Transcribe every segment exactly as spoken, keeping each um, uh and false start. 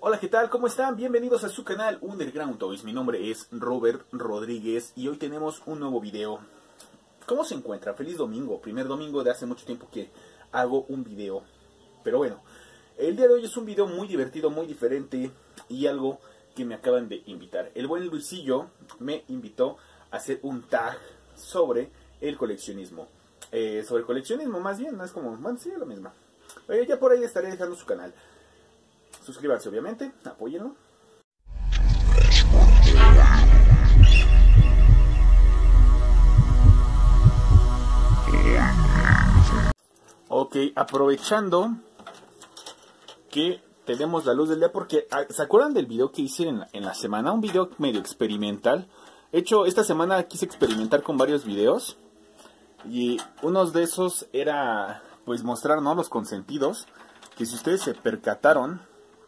Hola, ¿qué tal? ¿Cómo están? Bienvenidos a su canal Underground Toys. Mi nombre es Robert Rodríguez y hoy tenemos un nuevo video. ¿Cómo se encuentra? Feliz domingo, primer domingo de hace mucho tiempo que hago un video. Pero bueno, el día de hoy es un video muy divertido, muy diferente y algo que me acaban de invitar. El buen Luisillo me invitó a hacer un tag sobre el coleccionismo. Eh, sobre coleccionismo más bien, no es como, bueno, sí, es lo mismo. Eh, ya por ahí estaré dejando su canal. Suscríbanse obviamente, apóyenlo. Ok, aprovechando que tenemos la luz del día, porque ¿se acuerdan del video que hice en la, en la semana? Un video medio experimental. De hecho, esta semana quise experimentar con varios videos. Y uno de esos era, pues, mostrar, ¿no?, los consentidos. Que si ustedes se percataron...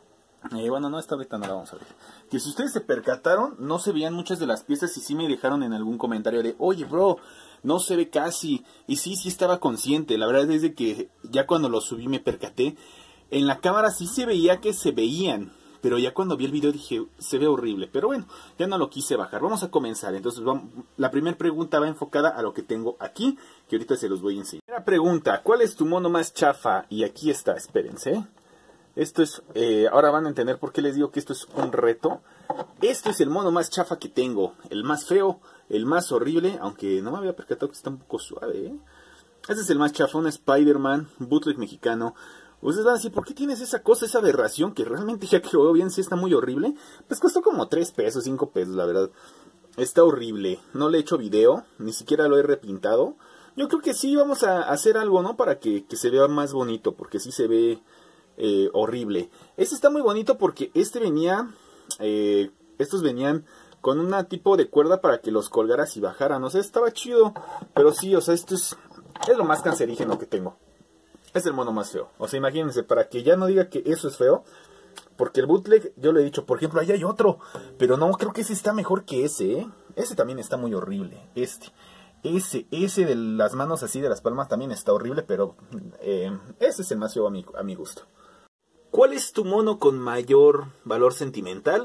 Eh, bueno, no, esta ahorita no la vamos a ver. Que si ustedes se percataron, no se veían muchas de las piezas y sí me dejaron en algún comentario de, oye, bro, no se ve casi. Y sí, sí estaba consciente. La verdad es de que ya cuando lo subí me percaté. En la cámara sí se veía que se veían, pero ya cuando vi el video dije, se ve horrible. Pero bueno, ya no lo quise bajar. Vamos a comenzar. Entonces, vamos, la primera pregunta va enfocada a lo que tengo aquí, que ahorita se los voy a enseñar. Primera pregunta, ¿cuál es tu mono más chafa? Y aquí está, espérense. Esto es, eh, ahora van a entender por qué les digo que esto es un reto. Esto es el mono más chafa que tengo. El más feo, el más horrible, aunque no me había percatado que está un poco suave, ¿eh? Este es el más chafa, un Spider-Man, bootleg mexicano. Ustedes van a decir, ¿por qué tienes esa cosa, esa aberración? Que realmente, ya que lo veo bien, sí está muy horrible. Pues costó como tres pesos, cinco pesos, la verdad. Está horrible. No le he hecho video, ni siquiera lo he repintado. Yo creo que sí vamos a hacer algo, ¿no? Para que, que se vea más bonito, porque sí se ve... Eh, horrible. Este está muy bonito porque este venía, eh, estos venían con un tipo de cuerda para que los colgaras y bajaran. O sea, estaba chido, pero sí, o sea, esto es, es lo más cancerígeno que tengo. Es el mono más feo. O sea, imagínense, para que ya no diga que eso es feo, porque el bootleg, yo le he dicho, por ejemplo, ahí hay otro, pero no, creo que ese está mejor que ese, ¿eh? Ese también está muy horrible, este. Ese, ese de las manos así, de las palmas, también está horrible, pero eh, ese es el más feo a mi, a mi gusto. ¿Cuál es tu mono con mayor valor sentimental?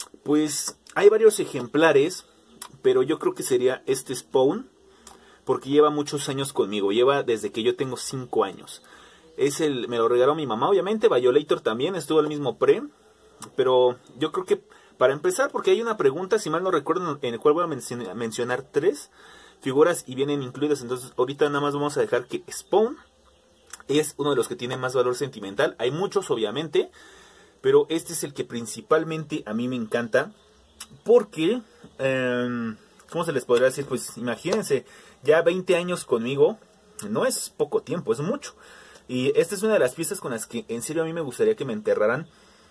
Pues hay varios ejemplares, pero yo creo que sería este Spawn, porque lleva muchos años conmigo, lleva desde que yo tengo cinco años. Es el, me lo regaló mi mamá, obviamente. Violator también, estuvo al mismo pre, pero yo creo que para empezar, porque hay una pregunta, si mal no recuerdo, en el cual voy a mencionar, mencionar tres figuras y vienen incluidas, entonces ahorita nada más vamos a dejar que Spawn es uno de los que tiene más valor sentimental. Hay muchos, obviamente, pero este es el que principalmente a mí me encanta. Porque, eh, ¿cómo se les podría decir? Pues imagínense, ya veinte años conmigo, no es poco tiempo, es mucho. Y esta es una de las piezas con las que en serio a mí me gustaría que me enterraran.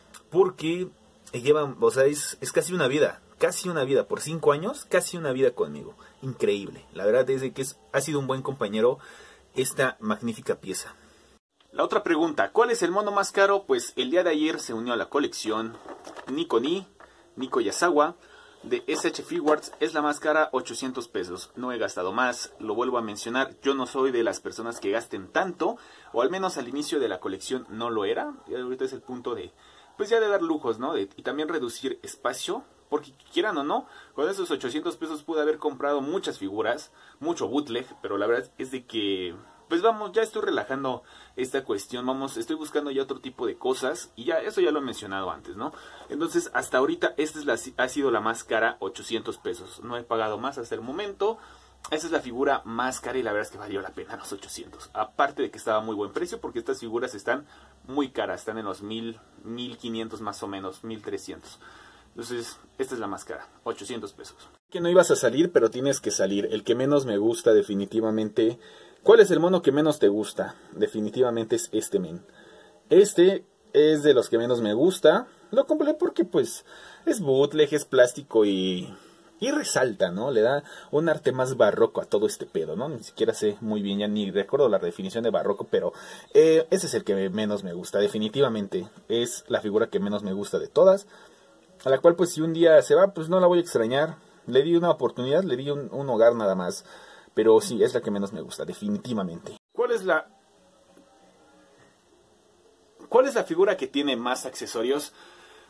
Porque llevan, o sea, es, es casi una vida, casi una vida, por cinco años, casi una vida conmigo. Increíble, la verdad es que es, ha sido un buen compañero esta magnífica pieza. La otra pregunta, ¿cuál es el mono más caro? Pues el día de ayer se unió a la colección Nico Ni, Nico Yasawa, de S H Figuarts. Es la más cara, ochocientos pesos. No he gastado más, lo vuelvo a mencionar. Yo no soy de las personas que gasten tanto, o al menos al inicio de la colección no lo era. Y ahorita es el punto de, pues ya de dar lujos, ¿no? De, y también reducir espacio. Porque quieran o no, con esos ochocientos pesos pude haber comprado muchas figuras, mucho bootleg, pero la verdad es de que... Pues vamos, ya estoy relajando esta cuestión, vamos, estoy buscando ya otro tipo de cosas, y ya, eso ya lo he mencionado antes, ¿no? Entonces, hasta ahorita, esta es la, ha sido la más cara, ochocientos pesos, no he pagado más hasta el momento. Esta es la figura más cara y la verdad es que valió la pena los ochocientos, aparte de que estaba a muy buen precio, porque estas figuras están muy caras, están en los mil, mil quinientos más o menos, mil trescientos. Entonces, esta es la más cara, ochocientos pesos. Que no ibas a salir, pero tienes que salir. El que menos me gusta, definitivamente. ¿Cuál es el mono que menos te gusta? Definitivamente es este men. Este es de los que menos me gusta. Lo compré porque, pues, es bootleg, es plástico y... Y resalta, ¿no? Le da un arte más barroco a todo este pedo, ¿no? Ni siquiera sé muy bien, ya ni recuerdo la definición de barroco, pero eh, ese es el que menos me gusta. Definitivamente es la figura que menos me gusta de todas. A la cual, pues, si un día se va, pues no la voy a extrañar. Le di una oportunidad, le di un, un hogar nada más. Pero sí, es la que menos me gusta, definitivamente. ¿Cuál es la... ¿Cuál es la figura que tiene más accesorios?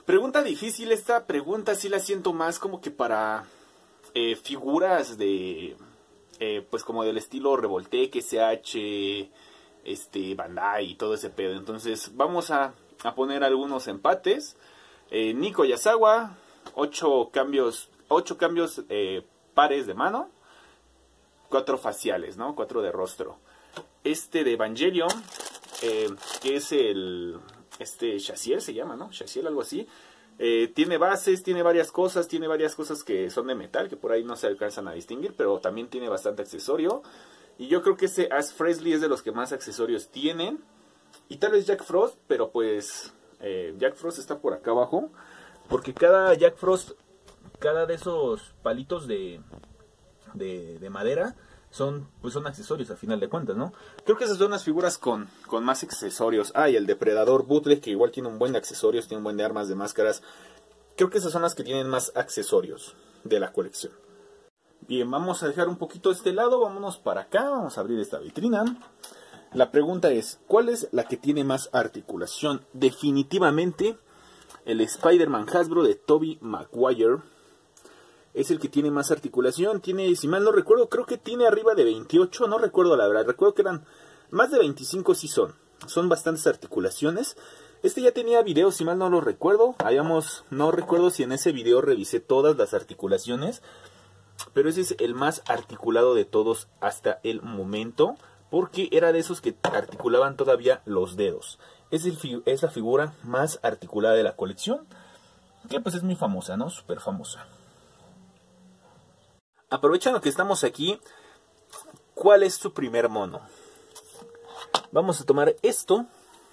Pregunta difícil, esta pregunta sí la siento más como que para eh, figuras de, eh, pues como del estilo Revoltech, S H, este, Bandai y todo ese pedo. Entonces vamos a, a poner algunos empates. Eh, Nico Yasawa, ocho cambios, ocho cambios eh, pares de mano, cuatro faciales, ¿no? cuatro de rostro. Este de Evangelion, eh, que es el... Este Shaziel se llama, ¿no? Shaziel, algo así. Eh, tiene bases, tiene varias cosas, tiene varias cosas que son de metal, que por ahí no se alcanzan a distinguir, pero también tiene bastante accesorio. Y yo creo que ese Ash Frehley es de los que más accesorios tienen. Y tal vez Jack Frost, pero pues eh, Jack Frost está por acá abajo. Porque cada Jack Frost, cada de esos palitos de, de, de madera... Son, pues son accesorios a final de cuentas, ¿no? Creo que esas son las figuras con, con más accesorios. Ah, y el Depredador Bootleg, que igual tiene un buen de accesorios, tiene un buen de armas, de máscaras. Creo que esas son las que tienen más accesorios de la colección. Bien, vamos a dejar un poquito este lado, vámonos para acá, vamos a abrir esta vitrina. La pregunta es, ¿cuál es la que tiene más articulación? Definitivamente, el Spider-Man Hasbro de Tobey Maguire es el que tiene más articulación. Tiene, si mal no recuerdo, creo que tiene arriba de veintiocho, no recuerdo la verdad, recuerdo que eran más de veinticinco, sí son, son bastantes articulaciones. Este ya tenía video, si mal no lo recuerdo, habíamos, no recuerdo si en ese video revisé todas las articulaciones, pero ese es el más articulado de todos hasta el momento, porque era de esos que articulaban todavía los dedos. Es, el, es la figura más articulada de la colección, que pues es muy famosa, ¿no? Súper famosa. Aprovechando que estamos aquí, ¿cuál es su primer mono? Vamos a tomar esto.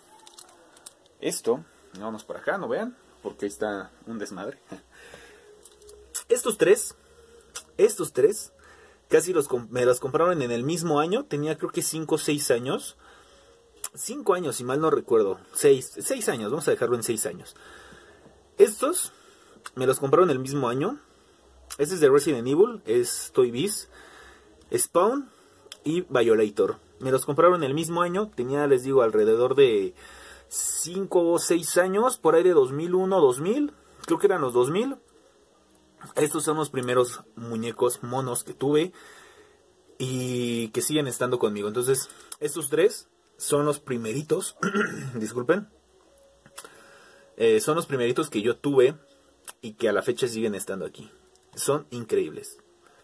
Esto. Vamos por acá, no vean, porque ahí está un desmadre. Estos tres. Estos tres. Casi los, me los compraron en el mismo año. Tenía creo que cinco o seis años. cinco años, si mal no recuerdo. seis años, vamos a dejarlo en seis años. Estos me los compraron el mismo año. Este es de Resident Evil, es Toy Biz, Spawn y Violator. Me los compraron el mismo año, tenía, les digo, alrededor de cinco o seis años, por ahí de dos mil uno, dos mil, creo que eran los dos mil. Estos son los primeros muñecos monos que tuve y que siguen estando conmigo. Entonces, estos tres son los primeritos, disculpen, eh, son los primeritos que yo tuve y que a la fecha siguen estando aquí. Son increíbles.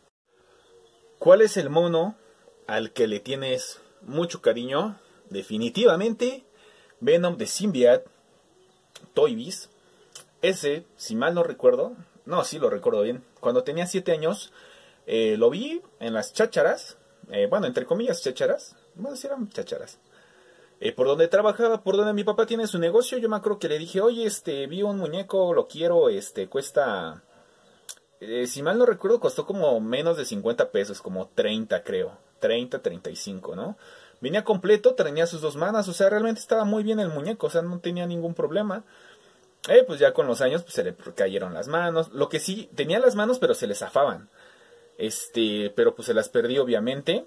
¿Cuál es el mono al que le tienes mucho cariño? Definitivamente Venom de Symbiote Toy Biz. Ese, si mal no recuerdo, no, sí lo recuerdo bien, cuando tenía siete años, eh, lo vi en las chácharas, eh, bueno, entre comillas chácharas, bueno, sí eran chácharas, eh, por donde trabajaba, por donde mi papá tiene su negocio. Yo me acuerdo que le dije, oye, este, vi un muñeco, lo quiero, este, cuesta... Eh, si mal no recuerdo, costó como menos de cincuenta pesos, como treinta creo, treinta, treinta y cinco, ¿no? Venía completo, tenía sus dos manos, o sea, realmente estaba muy bien el muñeco, o sea, no tenía ningún problema. Eh, pues ya con los años, pues se le cayeron las manos, lo que sí, tenía las manos, pero se le zafaban. Este, pero pues se las perdí obviamente,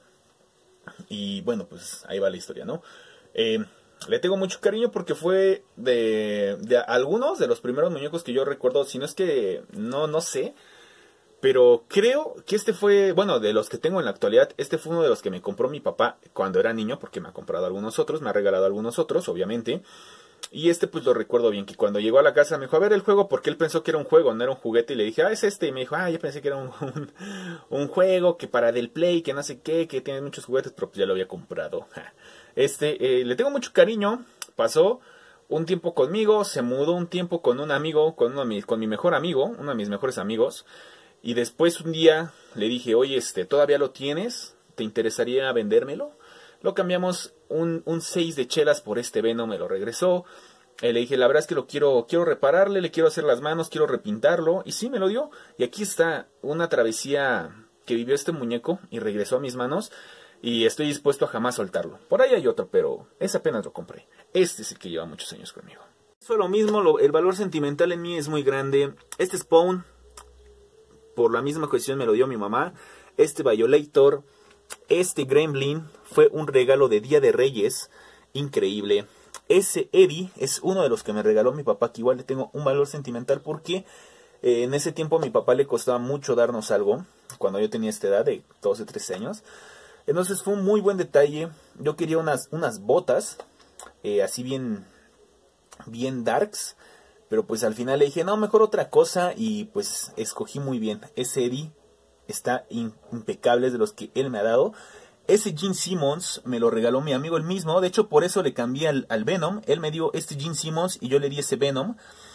y bueno, pues ahí va la historia, ¿no? Eh... Le tengo mucho cariño porque fue de, de algunos de los primeros muñecos que yo recuerdo, si no es que, no, no sé, pero creo que este fue, bueno, de los que tengo en la actualidad, este fue uno de los que me compró mi papá cuando era niño, porque me ha comprado algunos otros, me ha regalado algunos otros, obviamente, y este pues lo recuerdo bien, que cuando llegó a la casa me dijo, a ver el juego, porque él pensó que era un juego, no era un juguete, y le dije, ah, es este, y me dijo, ah, yo pensé que era un, un, un juego, que para del Play, que no sé qué, que tiene muchos juguetes, pero pues ya lo había comprado. Este, eh, le tengo mucho cariño, pasó un tiempo conmigo, se mudó un tiempo con un amigo, con, uno de mis, con mi mejor amigo, uno de mis mejores amigos, y después un día le dije, oye, este, ¿todavía lo tienes? ¿Te interesaría vendérmelo? Lo cambiamos un, un seis de chelas por este Venom, me lo regresó. Eh, le dije, la verdad es que lo quiero, quiero repararle, le quiero hacer las manos, quiero repintarlo, y sí, me lo dio. Y aquí está una travesía que vivió este muñeco y regresó a mis manos. Y estoy dispuesto a jamás soltarlo. Por ahí hay otro, pero ese apenas lo compré. Este es el que lleva muchos años conmigo. Fue lo mismo, lo, el valor sentimental en mí es muy grande. Este Spawn, por la misma cuestión me lo dio mi mamá. Este Violator, este Gremlin, fue un regalo de Día de Reyes. Increíble. ese Eddie es uno de los que me regaló mi papá, que igual le tengo un valor sentimental porque eh, en ese tiempo a mi papá le costaba mucho darnos algo, cuando yo tenía esta edad de doce, trece años. Entonces fue un muy buen detalle. Yo quería unas, unas botas, eh, así bien, bien darks, pero pues al final le dije, no, mejor otra cosa, y pues escogí muy bien. Ese Eddie está impecable, es de los que él me ha dado. Ese Gene Simmons me lo regaló mi amigo el mismo. De hecho, por eso le cambié al, al Venom. Él me dio este Gene Simmons y yo le di ese Venom.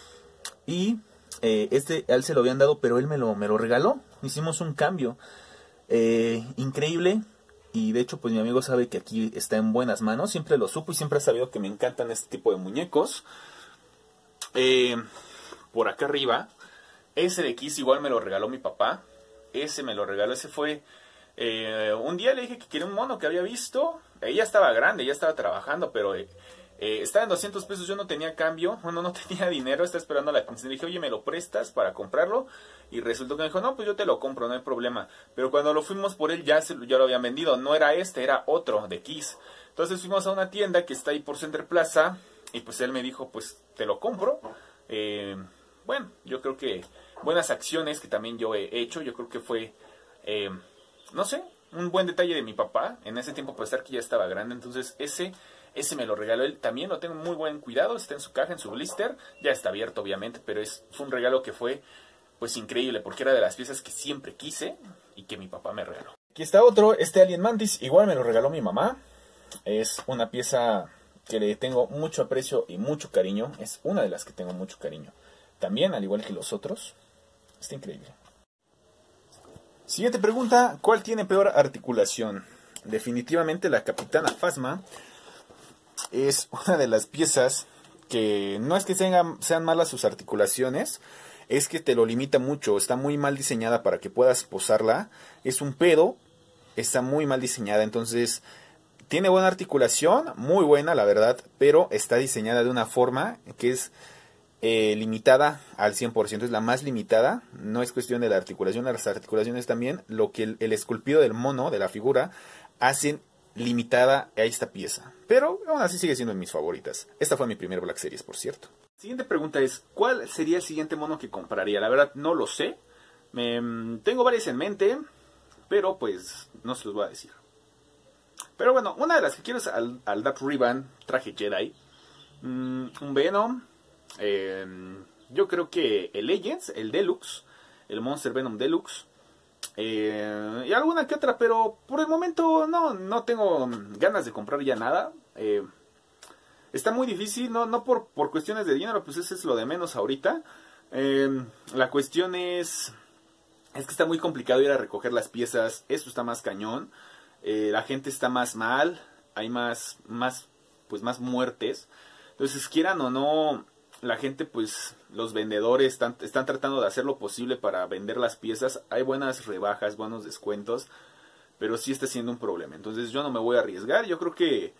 Y eh, este a él se lo habían dado, pero él me lo, me lo regaló. Hicimos un cambio. Eh, increíble. Y de hecho, pues mi amigo sabe que aquí está en buenas manos. Siempre lo supo y siempre ha sabido que me encantan este tipo de muñecos. Eh, por acá arriba, ese de Kiss igual me lo regaló mi papá. Ese me lo regaló, ese fue... Eh, un día le dije que quería un mono que había visto. Ella estaba grande, ya estaba trabajando, pero eh, eh, estaba en doscientos pesos. Yo no tenía cambio, bueno, no tenía dinero. Estaba esperando a la atención. Le dije, oye, ¿me lo prestas para comprarlo? Y resultó que me dijo, no, pues yo te lo compro, no hay problema. Pero cuando lo fuimos por él, ya, se, ya lo habían vendido. No era este, era otro de Kiss. Entonces fuimos a una tienda que está ahí por Center Plaza. Y pues él me dijo, pues te lo compro. Eh, bueno, yo creo que buenas acciones que también yo he hecho. Yo creo que fue... Eh, no sé, un buen detalle de mi papá. En ese tiempo, pues estar que ya estaba grande. Entonces ese, ese me lo regaló él. También lo tengo muy buen cuidado. Está en su caja, en su blister. Ya está abierto, obviamente. Pero es, fue un regalo que fue, pues, increíble. Porque era de las piezas que siempre quise y que mi papá me regaló. Aquí está otro. Este Alien Mantis igual me lo regaló mi mamá. Es una pieza que le tengo mucho aprecio y mucho cariño. Es una de las que tengo mucho cariño. También, al igual que los otros. Está increíble. Siguiente pregunta, ¿cuál tiene peor articulación? Definitivamente la Capitana Phasma es una de las piezas que no es que sean, sean malas sus articulaciones, es que te lo limita mucho, está muy mal diseñada para que puedas posarla, es un pedo, está muy mal diseñada, entonces tiene buena articulación, muy buena la verdad, pero está diseñada de una forma que es... Eh, limitada al cien por ciento, es la más limitada, no es cuestión de la articulación, las articulaciones también, lo que el, el esculpido del mono, de la figura, hacen limitada a esta pieza, pero aún así sigue siendo de mis favoritas. Esta fue mi primer Black Series, por cierto. Siguiente pregunta es, ¿cuál sería el siguiente mono que compraría? La verdad no lo sé, Me, tengo varias en mente, pero pues no se los voy a decir. Pero bueno, una de las que quiero es al, al Dark Revan, traje Jedi, mm, un Venom. Eh, yo creo que el Legends, el Deluxe, el Monster Venom Deluxe, eh, y alguna que otra, pero por el momento no, no tengo ganas de comprar ya nada. Eh, está muy difícil, no, no por, por cuestiones de dinero, pues eso es lo de menos ahorita. Eh, la cuestión es, es que está muy complicado ir a recoger las piezas, esto está más cañón, eh, la gente está más mal, hay más, más, pues más muertes, entonces quieran o no... La gente, pues, los vendedores están, están tratando de hacer lo posible para vender las piezas. Hay buenas rebajas, buenos descuentos, pero sí está siendo un problema. Entonces yo no me voy a arriesgar. Yo creo que,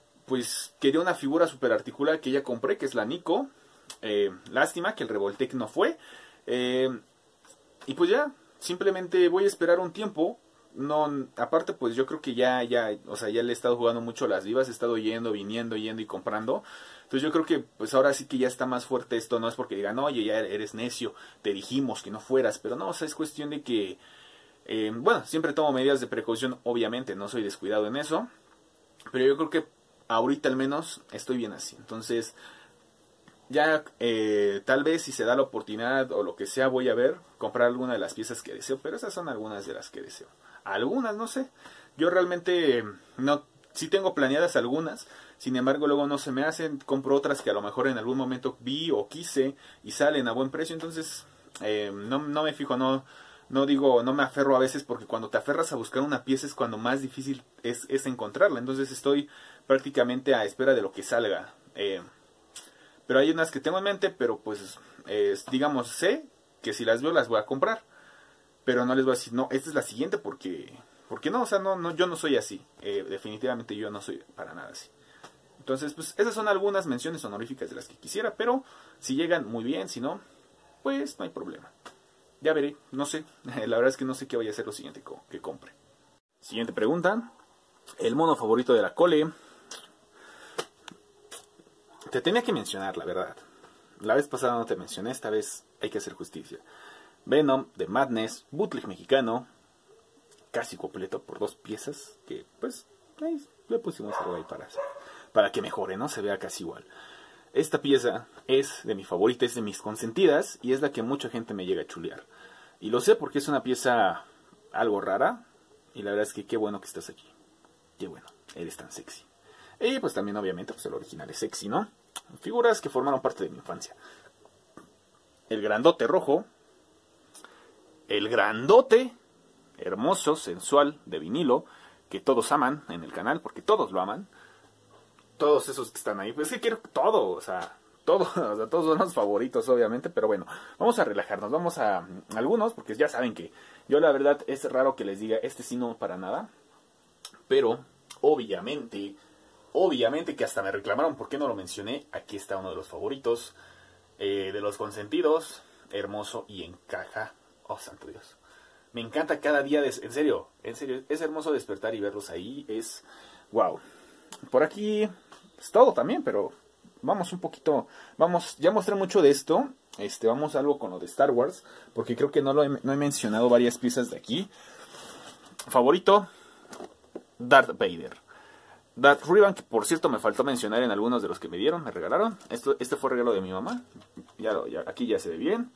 pues, quería una figura super articulada que ya compré, que es la Nico. Eh, lástima que el Revoltec no fue. Eh, y pues ya, simplemente voy a esperar un tiempo. No, aparte, pues yo creo que ya, ya, o sea, ya le he estado jugando mucho las divas. He estado yendo, viniendo, yendo y comprando. Entonces yo creo que pues ahora sí que ya está más fuerte esto, no es porque digan, oye, ya eres necio, te dijimos que no fueras, pero no, o sea, es cuestión de que, eh, bueno, siempre tomo medidas de precaución, obviamente, no soy descuidado en eso, pero yo creo que ahorita al menos estoy bien así, entonces ya eh, tal vez si se da la oportunidad o lo que sea voy a ver, comprar alguna de las piezas que deseo, pero esas son algunas de las que deseo, algunas, no sé, yo realmente no, sí tengo planeadas algunas. Sin embargo, luego no se me hacen, compro otras que a lo mejor en algún momento vi o quise y salen a buen precio, entonces eh, no, no me fijo, no, no digo, no me aferro a veces porque cuando te aferras a buscar una pieza es cuando más difícil es, es encontrarla, entonces estoy prácticamente a espera de lo que salga. Eh, pero hay unas que tengo en mente, pero pues eh, digamos, sé que si las veo las voy a comprar, pero no les voy a decir, no, esta es la siguiente porque, porque no, o sea, no, no, yo no soy así, eh, definitivamente yo no soy para nada así. Entonces, pues esas son algunas menciones honoríficas de las que quisiera, pero si llegan muy bien, si no, pues no hay problema. Ya veré, no sé, la verdad es que no sé qué vaya a ser lo siguiente que compre. Siguiente pregunta, el mono favorito de la cole. te tenía que mencionar, la verdad. La vez pasada no te mencioné, esta vez hay que hacer justicia. Venom de Madness, bootleg mexicano, casi completo por dos piezas, que pues ahí le pusimos algo ahí para, para que mejore, ¿no? Se vea casi igual. Esta pieza es de mi favorita, es de mis consentidas y es la que mucha gente me llega a chulear. Y lo sé porque es una pieza algo rara y la verdad es que qué bueno que estás aquí. Qué bueno, eres tan sexy. Y pues también obviamente pues el original es sexy, ¿no? Figuras que formaron parte de mi infancia. El grandote rojo. El grandote hermoso, sensual, de vinilo, que todos aman en el canal, porque todos lo aman. Todos esos que están ahí, pues es que quiero todo, o sea, todo, o sea, todos son los favoritos, obviamente, pero bueno, vamos a relajarnos, vamos a, a algunos, porque ya saben que yo la verdad es raro que les diga, este sí no para nada, pero obviamente, obviamente que hasta me reclamaron por qué no lo mencioné, aquí está uno de los favoritos, eh, de los consentidos, hermoso y encaja, oh santo Dios. Me encanta cada día, de, en serio, en serio, es hermoso despertar y verlos ahí, es wow. Por aquí es todo también, pero vamos un poquito, vamos, ya mostré mucho de esto, este, vamos a algo con lo de Star Wars, porque creo que no, lo he, no he mencionado varias piezas de aquí. Favorito, Darth Vader. Darth Revan, que por cierto me faltó mencionar en algunos de los que me dieron, me regalaron. Esto, este fue regalo de mi mamá, ya, lo, ya aquí ya se ve bien.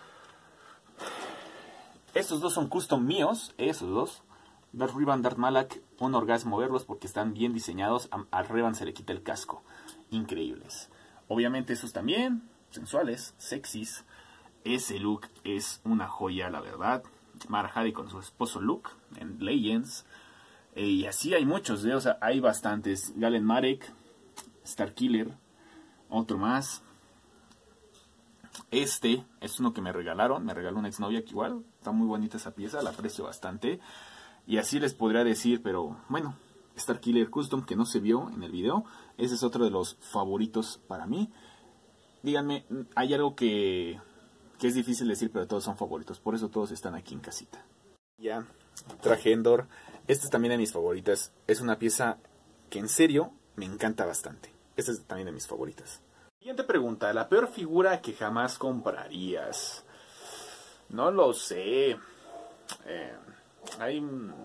Estos dos son custom míos, esos dos. Darth Revan, Darth Malak, un orgasmo verlos porque están bien diseñados. Al Revan se le quita el casco. Increíbles. Obviamente esos también, sensuales, sexys. Ese look es una joya, la verdad. Mara Jade con su esposo Luke en Legends. Eh, y así hay muchos, ¿eh? O sea, hay bastantes. Galen Marek, Starkiller, otro más. Este es uno que me regalaron, me regaló una exnovia que igual, está muy bonita esa pieza, la aprecio bastante. Y así les podría decir, pero bueno, Starkiller Custom que no se vio en el video, ese es otro de los favoritos para mí. Díganme, hay algo que, que es difícil decir, pero todos son favoritos, por eso todos están aquí en casita. Ya, traje Endor, esta es también de mis favoritas, es una pieza que en serio me encanta bastante, esta es también de mis favoritas. Siguiente pregunta, la peor figura que jamás comprarías. No lo sé. Eh, hay...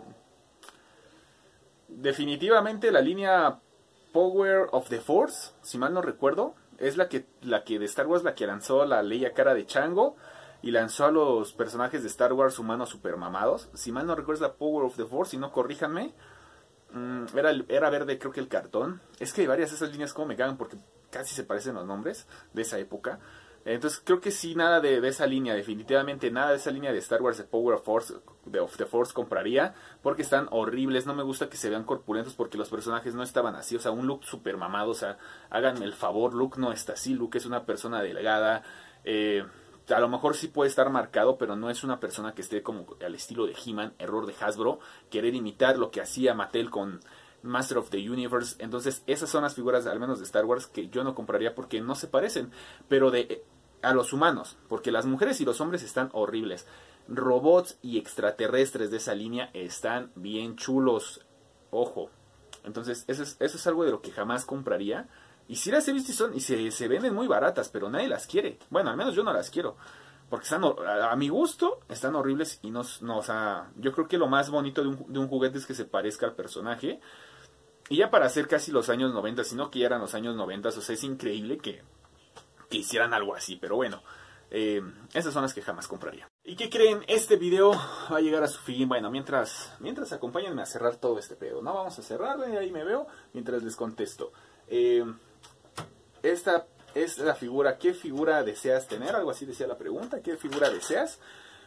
Definitivamente la línea Power of the Force, si mal no recuerdo, es la que, la que de Star Wars, la que lanzó la Leia cara de chango y lanzó a los personajes de Star Wars humanos super mamados. Si mal no recuerdo es la Power of the Force, si no corríjanme. Mm, era, era verde creo que el cartón. Es que hay varias de esas líneas como me cagan porque casi se parecen los nombres de esa época. Entonces creo que sí, nada de, de esa línea, definitivamente nada de esa línea de Star Wars de Power of, Force, de of the Force compraría, porque están horribles, no me gusta que se vean corpulentos porque los personajes no estaban así, o sea, un look super mamado, o sea, háganme el favor, Luke no está así, Luke es una persona delgada, eh, a lo mejor sí puede estar marcado, pero no es una persona que esté como al estilo de He-Man, error de Hasbro, querer imitar lo que hacía Mattel con Master of the Universe. Entonces esas son las figuras, al menos de Star Wars, que yo no compraría porque no se parecen, pero de a los humanos, porque las mujeres y los hombres están horribles. Robots y extraterrestres de esa línea están bien chulos, ojo. Entonces eso es, eso es algo de lo que jamás compraría. Y si las he visto y, son, y se, se venden muy baratas, pero nadie las quiere. Bueno, al menos yo no las quiero. Porque están, a, a mi gusto, están horribles y no, no, o sea, yo creo que lo más bonito de un, de un juguete es que se parezca al personaje. Y ya para hacer casi los años noventa, sino que ya eran los años noventa, o sea, es increíble que, que hicieran algo así. Pero bueno, eh, esas son las que jamás compraría. ¿Y qué creen? Este video va a llegar a su fin. Bueno, mientras, mientras acompáñenme a cerrar todo este pedo, ¿no? Vamos a cerrarlo y ahí me veo mientras les contesto. Eh, esta es la figura. ¿Qué figura deseas tener? Algo así decía la pregunta. ¿Qué figura deseas?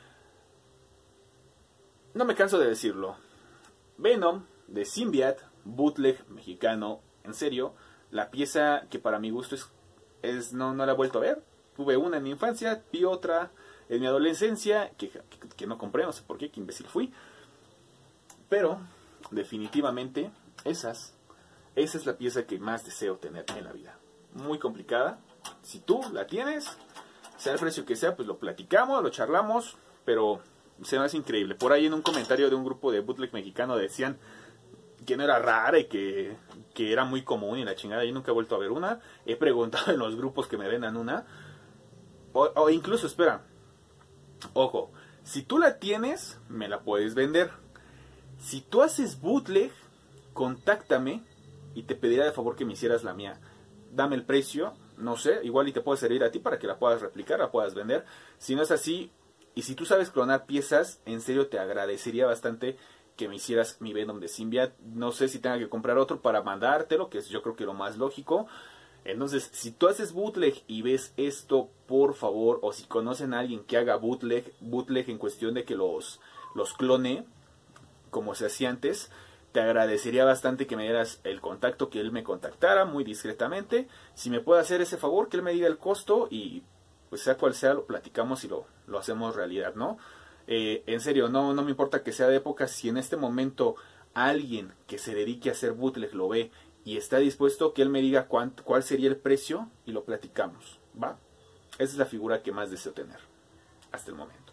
No me canso de decirlo. Venom de Symbiat, bootleg mexicano. En serio, la pieza que para mi gusto es, es no, no la he vuelto a ver. Tuve una en mi infancia, vi otra en mi adolescencia, que, que, que no compré, no sé por qué, qué imbécil fui. Pero, definitivamente, esas, esa es la pieza que más deseo tener en la vida. Muy complicada. Si tú la tienes, sea el precio que sea, pues lo platicamos, lo charlamos, pero se me hace increíble. Por ahí en un comentario de un grupo de bootleg mexicano decían que no era rara y que, que era muy común y la chingada. Yo nunca he vuelto a ver una. He preguntado en los grupos que me vendan una. O, o incluso, espera. Ojo, si tú la tienes, me la puedes vender. Si tú haces bootleg, contáctame y te pediría de favor que me hicieras la mía. Dame el precio, no sé, igual y te puede servir a ti para que la puedas replicar, la puedas vender. Si no es así, y si tú sabes clonar piezas, en serio te agradecería bastante que me hicieras mi Venom de Symbiote. No sé si tenga que comprar otro para mandártelo, que es yo creo que lo más lógico. Entonces, si tú haces bootleg y ves esto, por favor, o si conocen a alguien que haga bootleg, bootleg en cuestión de que los, los clone, como se hacía antes, te agradecería bastante que me dieras el contacto, que él me contactara muy discretamente. Si me puede hacer ese favor, que él me diga el costo y pues sea cual sea, lo platicamos y lo, lo hacemos realidad, ¿no? Eh, en serio, no, no me importa que sea de época. Si en este momento alguien que se dedique a hacer bootleg lo ve y está dispuesto, que él me diga cuánto, cuál sería el precio y lo platicamos, ¿va? Esa es la figura que más deseo tener hasta el momento.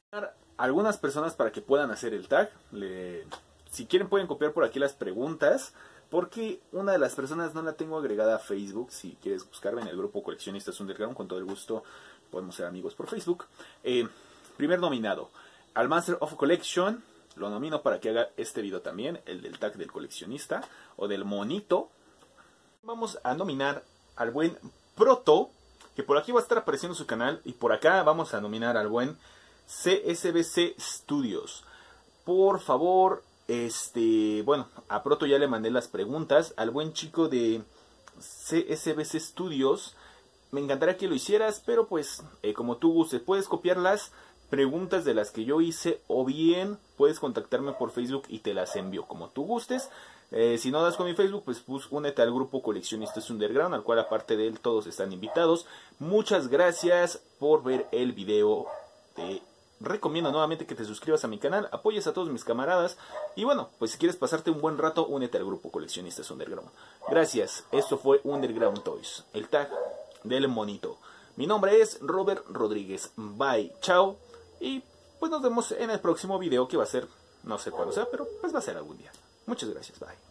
Algunas personas para que puedan hacer el tag, le, si quieren pueden copiar por aquí las preguntas, porque una de las personas no la tengo agregada a Facebook. Si quieres buscarme en el grupo Coleccionistas Underground, con todo el gusto podemos ser amigos por Facebook. Eh, primer nominado, al Master of Collection, lo nomino para que haga este video también, el del tag del coleccionista o del monito. Vamos a nominar al buen Proto, que por aquí va a estar apareciendo su canal, y por acá vamos a nominar al buen C S B C Studios. Por favor, este, bueno, a Proto ya le mandé las preguntas. Al buen chico de C S B C Studios, me encantaría que lo hicieras, pero pues, eh, como tú gustes, puedes copiar las preguntas de las que yo hice, o bien puedes contactarme por Facebook y te las envío, como tú gustes. Eh, si no das con mi Facebook, pues, pues únete al grupo Coleccionistas Underground, al cual aparte de él todos están invitados. Muchas gracias por ver el video. Te recomiendo nuevamente que te suscribas a mi canal, apoyes a todos mis camaradas y bueno, pues si quieres pasarte un buen rato, únete al grupo Coleccionistas Underground. Gracias, esto fue Underground Toys, el tag del monito. Mi nombre es Robert Rodríguez. Bye, chao. Y pues nos vemos en el próximo video, que va a ser, no sé cuándo sea, pero pues va a ser algún día. Muchas gracias, bye.